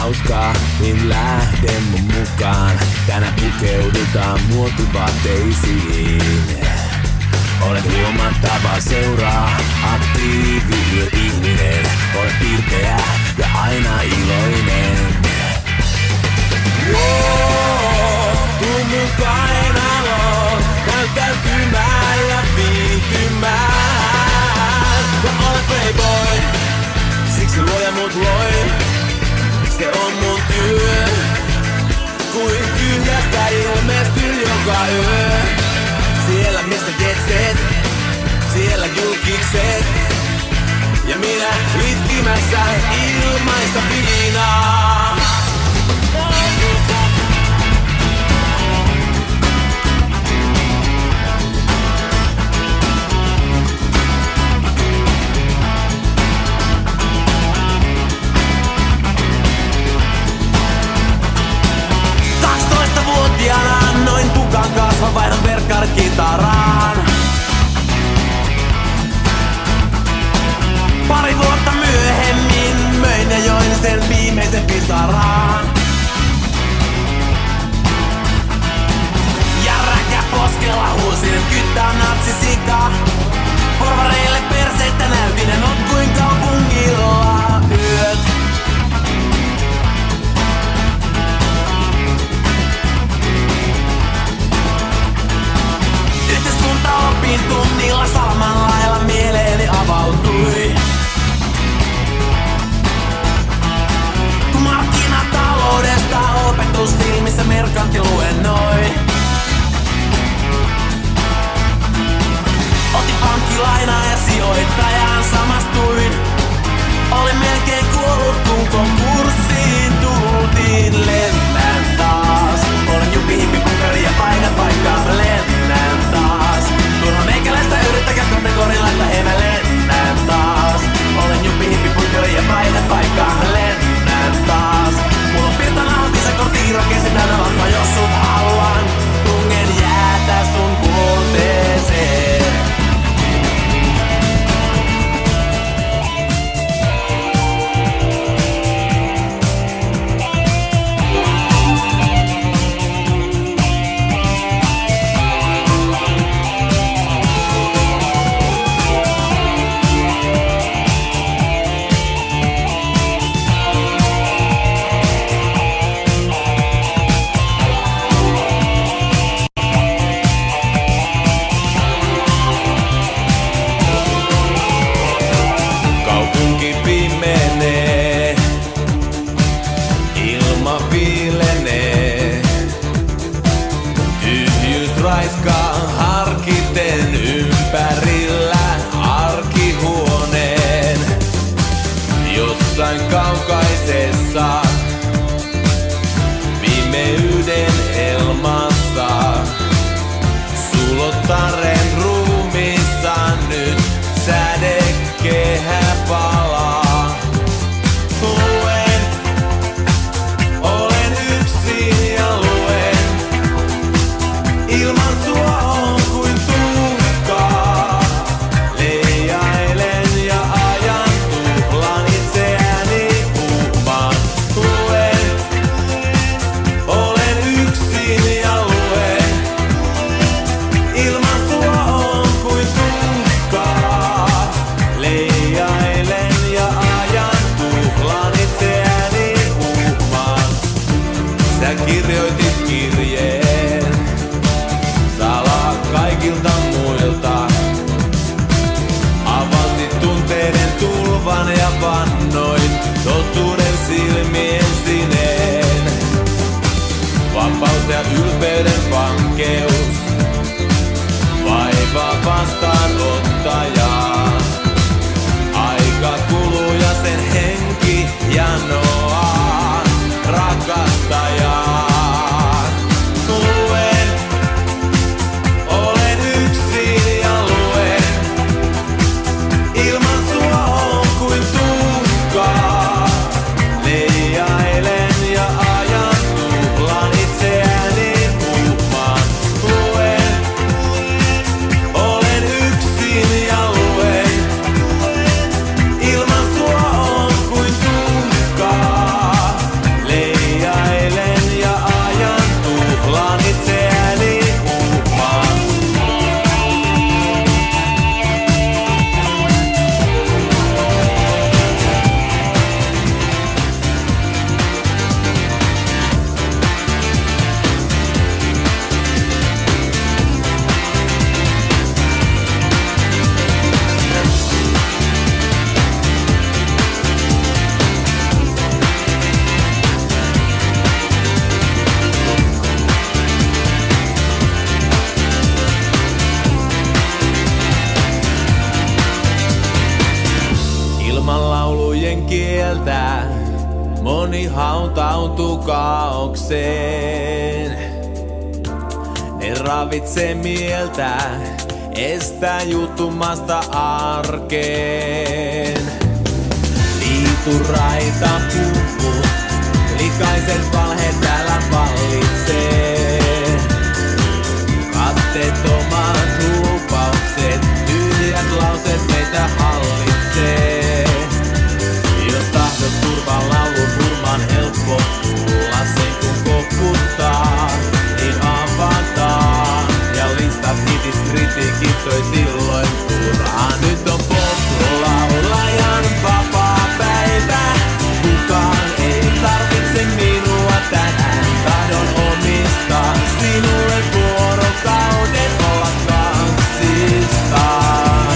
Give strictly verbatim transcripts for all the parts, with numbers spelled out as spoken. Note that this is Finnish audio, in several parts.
hauskaa, niin lähde mun mukaan. Tänään pukeudutaan muotivaatteisiin. Olet huomattava, seuraa aktiivi ihminen. Olet pirteä ja aina iloinen. Wow, tuu mun kainaloon, näyttäytymään ja viihtymään. Mä olet playboy, siksi luoja mut loi. Se on mun työ, kuin tyhjästä ilmestyy joka yö. Siellä missä jetset, siellä julkikset. Ja minä itkimässä ilmaista viinaa. kaksitoistavuotiaana annoin tukan kasvan, vaihdan verkkarit kitaraan. Pari vuotta myöhemmin möin ja join sen viimeisen pisaraan. Ja räkäposkella huusin, et kyttää on natsisika. Porvareille perseitä näytin ja notkuin kaupungilla yöt. Yhteiskunta opin tunnilla samalla lailla mieleeni avautui. Kun markkinataloudesta opetusfilmissä merkantti luennoi. Otin pankkilainaa ja sijoittajaan samastuin. Olin melkein kuollut kun konkurssiin tultiin. Lennän taas. Olen juppi hippi punkari ja paikan paikkaan mä lennän taas. Turha meikäläistä yrittäkää kategoriin laittaa hei mä lennän taas. Olen juppi hippi punkari ja paikan paikkaan mä lennän taas. Mulla on pirtana hotissa kortti irokeesi täynnä lankaa jos sut haluan. Tungen jäätä sun kuolteeseen. Kaukaisessa pimeyden elmassa sulottaren ruumiissa nyt sädekehä palaa. Luen, olen yksin ja luen, ilman sua on kuin tuhkaa. Leijailen ja ajan tuhlan itseäni uhmaan. Luen, olen yksin ja luen, ilman sua on kuin tuhkaa. Leijailen ja ajan tuhlan itseäni uhmaan. Sä kirjoitit kirjeen salaa kaikilta muilta. Avasit tunteiden tulvan ja vannoit totuuden silmien sineen. Vapaus ja ylpeyden vankeus vaivaa vastaanottajaa. Aika kuluu ja sen henki janoaa rakastajaa. Luen, olen yksin ja luen, ilman sua on kuin tuhkaa. Leijailen ja ajan tuhlan itseäni uhmaan. Luen, olen yksin ja luen. poskien kieltä. Moni hautautuu kaaukseen. Ne ravitsee mieltä, estää juuttumasta arkeen. Liituraita puhut, likaiset valheet täällä vallitsee. Katteettomat lupaukset, tyhjät lauseet meitä hallitsee. Jos tahdot turvan laulun hurmaan helppo kuulla sen kun kokuttaa, niin avataan. Ja listat hitit kritiikit soi silloin turhaan. Nyt on pop-laulajan vapaa päivä. Kukaan ei tarvitse minua tänään. Tahdon omistaa sinulle vuorokauden olla kansistaan.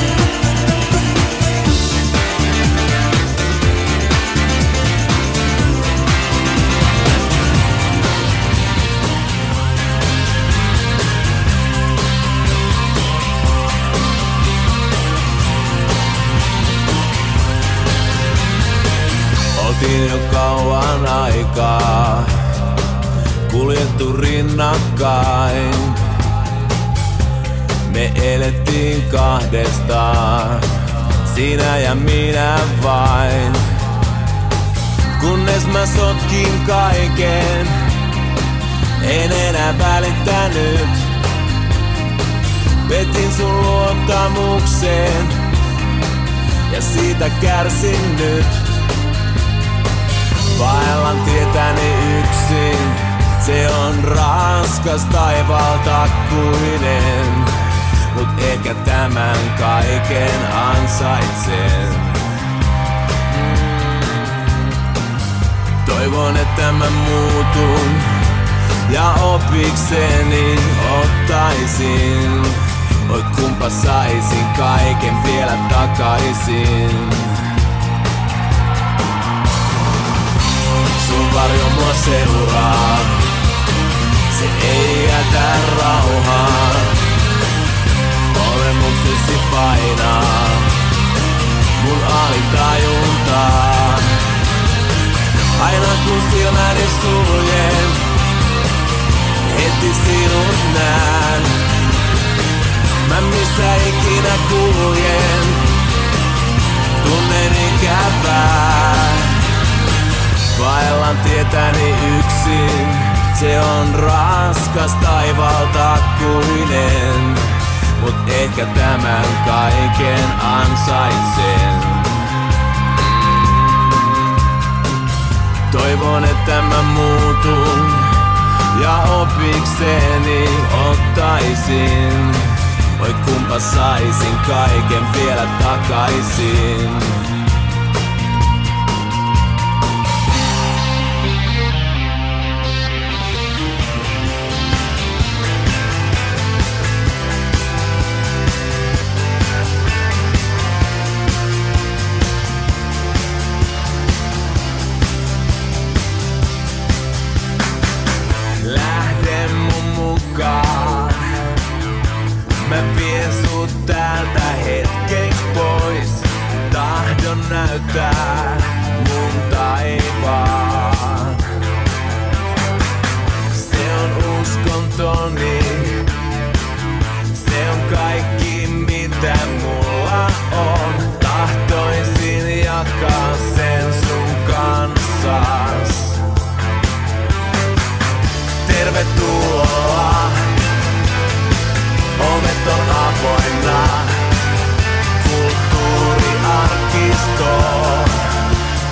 Oltiin jo kauan aikaa, kuljettu rinnakkain. Me elettiin kahdestaan, sinä ja minä vain. Kunnes mä sotkin kaiken, en enää välittänyt. Petin sun luottamukseen ja siitä kärsin nyt. Vaellan tietäni yksin, se on raskas taivaltakkuinen. Mut ehkä tämän kaiken ansaitsen. Toivon, että mä muutun ja opikseni ottaisin. Oi kumpa saisin kaiken vielä takaisin. Sun varjo mua seuraa, se ei jätä rauhaa. Olemuksesi painaa mun alitajuntaa. Aina kun silmäni suljen, heti sinut näen. Mä missä ikinä kuljen, tunnen ikävää. Vaellan tietäni yksin, se on raskas taivaltakkuinen. Mut ehkä tämän kaiken ansaitsen. Toivon, että mä muutun ja opikseni ottaisin. Oi kumpa saisin kaiken vielä takaisin. Mä vien sut täältä hetkeksi pois. Tahdon näyttää mun taivaan. Se on uskontoni. Se on kaikki mitä mulla on. Tahtoisin jakaa sen sun kanssas. Tervetuloa. Ovet on avoinna kulttuuriarkistoon.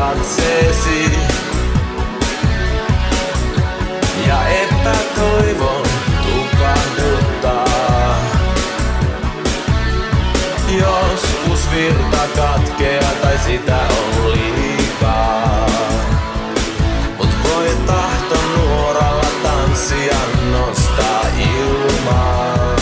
katseesi ja epätoivon tukahduttaa. Joskus virta katkeaa tai sitä on liikaa, mut voi tahto nuoralla tanssia nostaa ilmaa.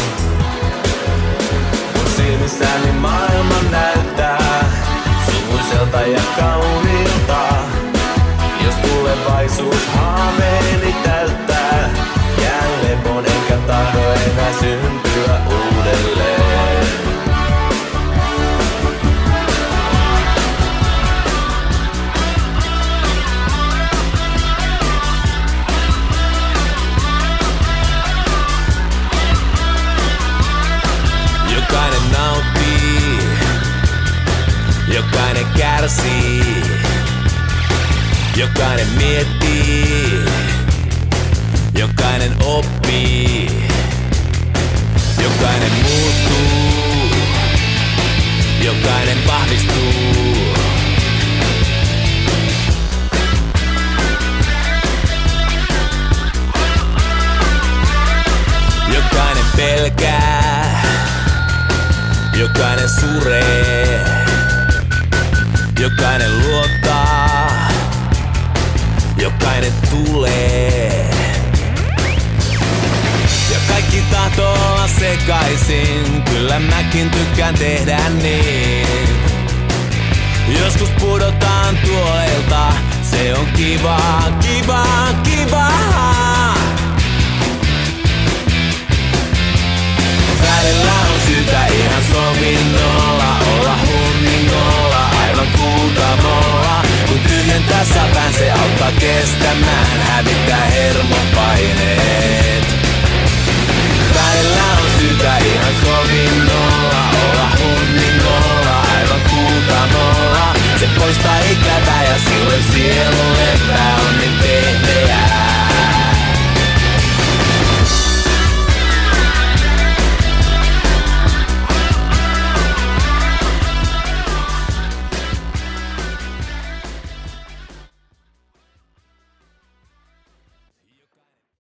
Mun silmissäni maailma näyttää sumuiselta ja kauniilta, jos tulevaisuus haaveeni täyttää. Jään lepon enkä tahdo enää syntyä uudelleen. Jokainen nauttii, jokainen kärsii, jokainen miettii, jokainen oppii, jokainen muuttuu, jokainen vahvistuu. Jokainen pelkää, jokainen suree, jokainen luottaa, jokainen tulee. Ja kaikki tahtoo olla sekaisin, kyllä mäkin tykkään tehdä niin. Joskus pudotaan tuolta, se on kivaa, kivaa, kivaa. Välillä on syytä ihan sovinnolla, olla hunningolla, aivan kuutamolla. Kun tyhjentää säpän, se auttaa kestämään, hävittää hermopaineen.